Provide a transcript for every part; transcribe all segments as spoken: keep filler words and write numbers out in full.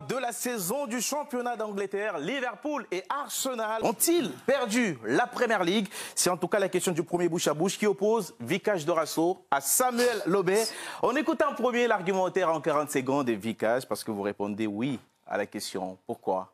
de la saison du championnat d'Angleterre, Liverpool et Arsenal ont-ils perdu la Premier League? C'est en tout cas la question du premier bouche à bouche qui oppose Vikash Dorasso à Samuel Lobé. On écoute en premier l'argumentaire en quarante secondes de Vikash parce que vous répondez oui à la question. Pourquoi?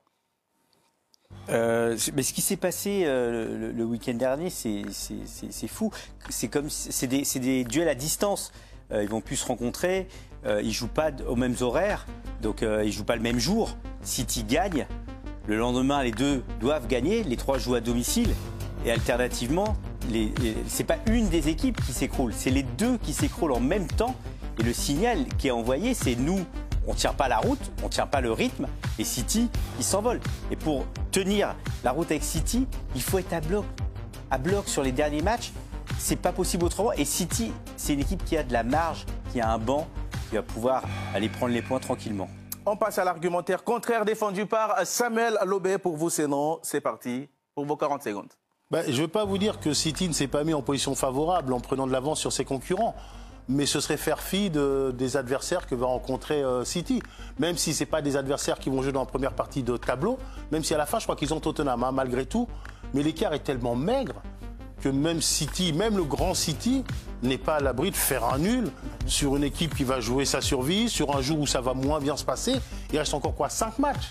Euh, mais ce qui s'est passé euh, le, le week-end dernier, c'est fou. C'est comme c'est des, des duels à distance. Euh, ils vont plus se rencontrer. Euh, ils jouent pas aux mêmes horaires, donc euh, ils jouent pas le même jour. City gagne. Le lendemain, les deux doivent gagner. Les trois jouent à domicile. Et alternativement, les, les, c'est pas une des équipes qui s'écroule, c'est les deux qui s'écroulent en même temps. Et le signal qui est envoyé, c'est nous. On ne tient pas la route, on ne tient pas le rythme, et City, il s'envole. Et pour tenir la route avec City, il faut être à bloc. À bloc sur les derniers matchs, c'est pas possible autrement. Et City, c'est une équipe qui a de la marge, qui a un banc, qui va pouvoir aller prendre les points tranquillement. On passe à l'argumentaire contraire défendu par Samuel Lobé. Pour vous, c'est non. C'est parti pour vos quarante secondes. Ben, je ne veux pas vous dire que City ne s'est pas mis en position favorable en prenant de l'avance sur ses concurrents. Mais ce serait faire fi de, des adversaires que va rencontrer euh, City. Même si ce n'est pas des adversaires qui vont jouer dans la première partie de tableau, même si à la fin, je crois qu'ils ont Tottenham, hein, malgré tout. Mais l'écart est tellement maigre que même City, même le grand City, n'est pas à l'abri de faire un nul sur une équipe qui va jouer sa survie, sur un jour où ça va moins bien se passer. Il reste encore quoi, cinq matchs.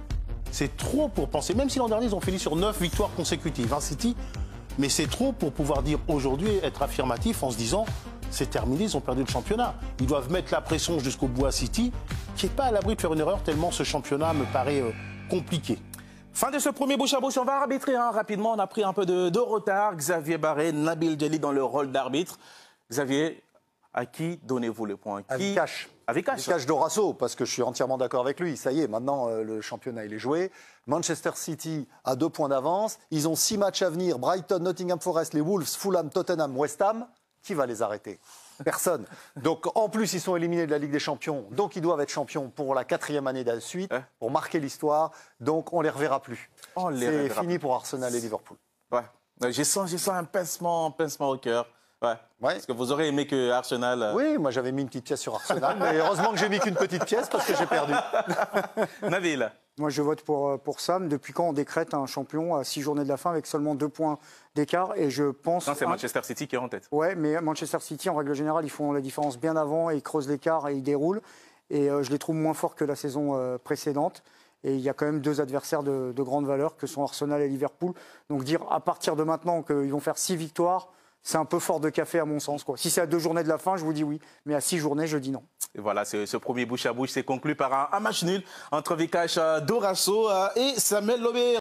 C'est trop pour penser, même si l'an dernier, ils ont fini sur neuf victoires consécutives, hein, City. Mais c'est trop pour pouvoir dire aujourd'hui, être affirmatif en se disant... C'est terminé, ils ont perdu le championnat. Ils doivent mettre la pression jusqu'au bout à City, qui n'est pas à l'abri de faire une erreur, tellement ce championnat me paraît euh, compliqué. Fin de ce premier bouche à bouche, on va arbitrer hein, rapidement. On a pris un peu de, de retard. Xavier Barré, Nabil Djeli dans le rôle d'arbitre. Xavier, à qui donnez-vous le point? À Vikash. À Vikash. Vikash Dorasso, parce que je suis entièrement d'accord avec lui. Ça y est, maintenant euh, le championnat il est joué. Manchester City a deux points d'avance. Ils ont six matchs à venir. Brighton, Nottingham Forest, les Wolves, Fulham, Tottenham, West Ham. Qui va les arrêter? Personne. Donc en plus, ils sont éliminés de la Ligue des Champions. Donc ils doivent être champions pour la quatrième année de la suite, hein? Pour marquer l'histoire. Donc on ne les reverra plus. C'est fini plus. Pour Arsenal et Liverpool. Ouais. J'ai sens, j'ai sens un pincement, un pincement au cœur. Ouais. Ouais. Parce que vous aurez aimé que Arsenal... Euh... Oui, moi j'avais mis une petite pièce sur Arsenal, mais heureusement que j'ai mis qu'une petite pièce parce que j'ai perdu. Nabil. Moi je vote pour, pour Sam. Depuis quand on décrète un champion à six journées de la fin avec seulement deux points d'écart? Et je pense... Non, c'est Manchester City qui est en tête. Ouais, mais Manchester City, en règle générale, ils font la différence bien avant et ils creusent l'écart et ils déroulent. Et euh, je les trouve moins forts que la saison euh, précédente. Et il y a quand même deux adversaires de, de grande valeur que sont Arsenal et Liverpool. Donc dire à partir de maintenant qu'ils vont faire six victoires... C'est un peu fort de café à mon sens, quoi. Si c'est à deux journées de la fin, je vous dis oui. Mais à six journées, je dis non. Et voilà, ce, ce premier bouche à bouche s'est conclu par un, un match nul entre Vikash Dorasso et Samuel Lobé.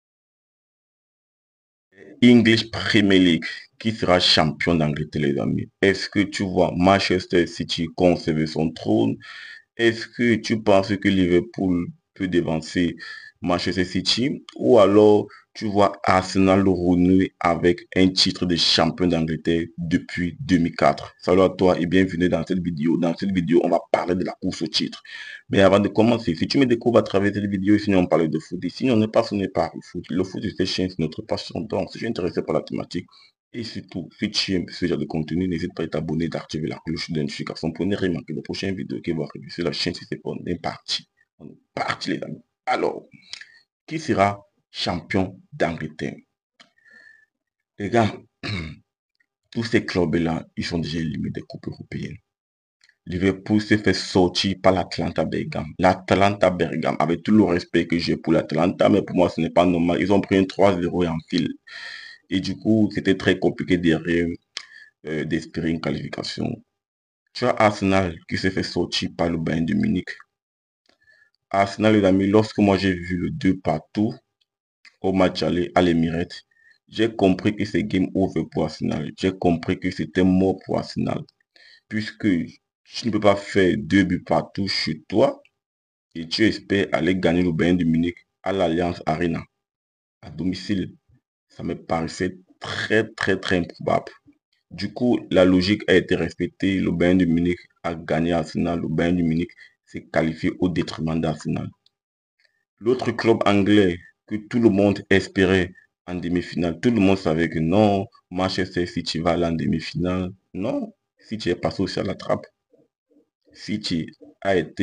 English Premier League, qui sera champion d'Angleterre, les amis? Est-ce que tu vois Manchester City conserver son trône? Est-ce que tu penses que Liverpool peut devancer Manchester City? Ou alors tu vois Arsenal renouer avec un titre de champion d'Angleterre depuis deux mille quatre. Salut à toi et bienvenue dans cette vidéo. Dans cette vidéo, on va parler de la course au titre. Mais avant de commencer, si tu me découvres à travers cette vidéo, ici on parle de foot. Ici on n'est pas passionné par le foot. Le foot, c'est chaîne, c'est notre passion. Donc, si tu es intéressé par la thématique, et surtout, si tu aimes ce genre de contenu, n'hésite pas à t'abonner, d'activer la cloche de notification pour ne rien manquer de prochaines vidéos qui vont arriver sur la chaîne. Si c'est pas, on est parti. On est parti, les amis. Alors, qui sera champion d'Angleterre? Les gars, tous ces clubs-là, ils sont déjà éliminés des coupes européennes. Liverpool s'est fait sortir par l'Atalanta Bergame. L'Atalanta Bergame, avec tout le respect que j'ai pour l'Atalanta, mais pour moi, ce n'est pas normal. Ils ont pris un trois zéro en fil. Et du coup, c'était très compliqué derrière euh, d'espérer une qualification. Tu as Arsenal qui s'est fait sortir par le Bayern de Munich. Arsenal, les amis, lorsque moi j'ai vu le deux partout, au match aller à l'Emirates, j'ai compris que c'est game over pour Arsenal. J'ai compris que c'était mort pour Arsenal. Puisque tu ne peux pas faire deux buts partout chez toi et tu espères aller gagner le Bayern de Munich à l'Allianz Arena, à domicile. Ça me paraissait très très très improbable. Du coup, la logique a été respectée. Le Bayern de Munich a gagné Arsenal. Le Bayern de Munich s'est qualifié au détriment d'Arsenal. L'autre club anglais que tout le monde espérait en demi-finale. Tout le monde savait que non, Manchester City va aller en demi-finale. Non, City est passé aussi à la trappe. City a été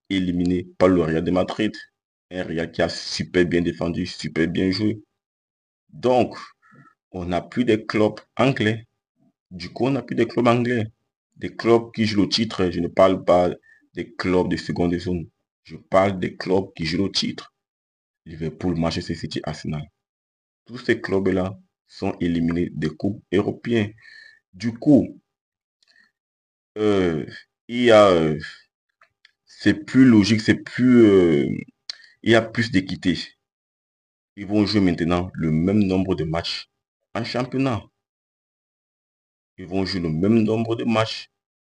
éliminé par le Real de Madrid. Un Real qui a super bien défendu, super bien joué. Donc, on n'a plus des clubs anglais. Du coup, on n'a plus des clubs anglais. Des clubs qui jouent le titre. Je ne parle pas des clubs de seconde zone. Je parle des clubs qui jouent le titre. Liverpool, Manchester City, Arsenal. Tous ces clubs-là sont éliminés des coupes européennes. Du coup, euh, il y a, euh, c'est plus logique, c'est plus, euh, il y a plus d'équité. Ils vont jouer maintenant le même nombre de matchs en championnat. Ils vont jouer le même nombre de matchs.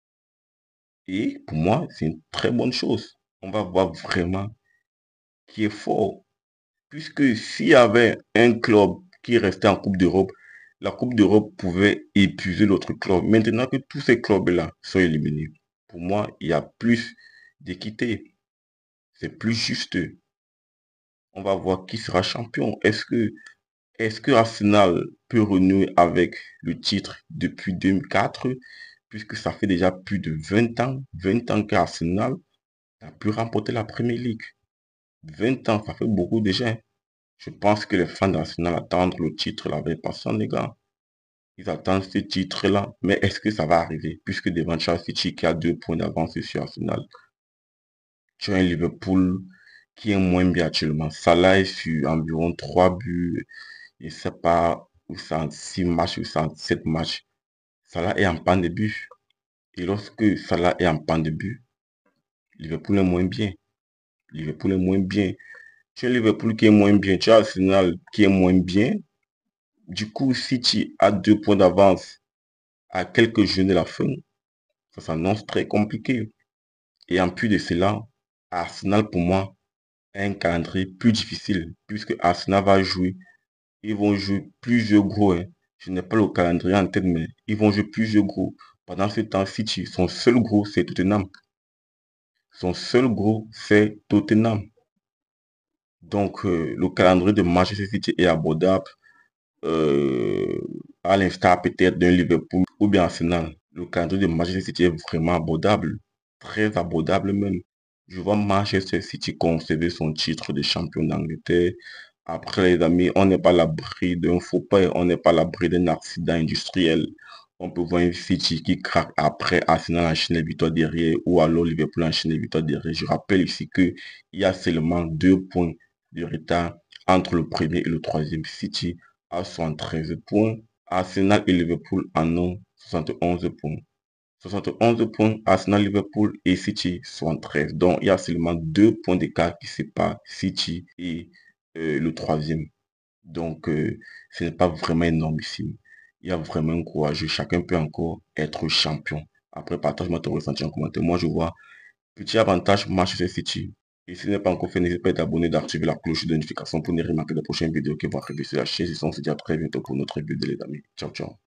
Et pour moi, c'est une très bonne chose. On va voir vraiment qui est fort. Puisque s'il y avait un club qui restait en Coupe d'Europe, la Coupe d'Europe pouvait épuiser l'autre club. Maintenant que tous ces clubs-là sont éliminés, pour moi, il y a plus d'équité. C'est plus juste. On va voir qui sera champion. Est-ce que, est-ce que Arsenal peut renouer avec le titre depuis deux mille quatre, puisque ça fait déjà plus de vingt ans, vingt ans qu'Arsenal a pu remporter la Premier League. vingt ans, ça fait beaucoup déjà. Je pense que les fans d'Arsenal attendent le titre là avec patience, les gars. Ils attendent ce titre-là. Mais est-ce que ça va arriver? Puisque devant Chelsea City qui a deux points d'avance sur Arsenal, tu as un Liverpool qui est moins bien actuellement. Salah est sur environ trois buts, je ne sais pas, ou six matchs, ou sept matchs. Salah est en panne de but. Et lorsque Salah est en panne de but, Liverpool est moins bien. Liverpool est moins bien. Tu as Liverpool qui est moins bien, tu as Arsenal qui est moins bien. Du coup, City a deux points d'avance à quelques jours de la fin. Ça s'annonce très compliqué. Et en plus de cela, Arsenal, pour moi, a un calendrier plus difficile, puisque Arsenal va jouer. Ils vont jouer plusieurs gros. Hein. Je n'ai pas le calendrier en tête, mais ils vont jouer plusieurs gros. Pendant ce temps, City, son seul gros, c'est Tottenham. Son seul gros, c'est Tottenham. Donc, euh, le calendrier de Manchester City est abordable. Euh, à l'instar peut-être d'un Liverpool ou bien Arsenal. Le calendrier de Manchester City est vraiment abordable. Très abordable même. Je vois Manchester City conserver son titre de champion d'Angleterre. Après, les amis, on n'est pas à l'abri d'un faux pas, on n'est pas à l'abri d'un accident industriel. On peut voir un City qui craque après Arsenal enchaîne les victoires derrière ou alors Liverpool enchaîne les victoires derrière. Je rappelle ici qu'il y a seulement deux points de retard entre le premier et le troisième. City à soixante-treize points. Arsenal et Liverpool en ont soixante et onze points. soixante et onze points, Arsenal, Liverpool et City soixante-treize. Donc, il y a seulement deux points d'écart qui séparent City et euh, le troisième. Donc, euh, ce n'est pas vraiment énormissime. Il y a vraiment un courageux. Chacun peut encore être champion. Après, partage-moi ton ressenti en commentaire. Moi, je vois petit avantage Manchester City. Et si ce n'est pas encore fait, n'hésitez pas à t'abonner, d'activer la cloche de notification pour ne rien manquer de prochaines vidéos qui vont arriver sur la chaîne. Et on se dit à très bientôt pour notre vidéo, les amis. Ciao, ciao.